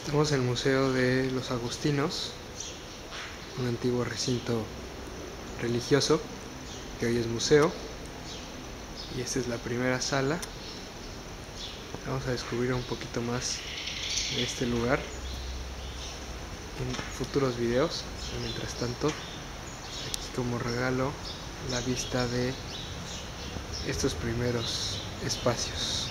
Estamos en el Museo de los Agustinos, un antiguo recinto religioso que hoy es museo, y esta es la primera sala. Vamos a descubrir un poquito más de este lugar en futuros videos. Mientras tanto, aquí como regalo la vista de estos primeros espacios.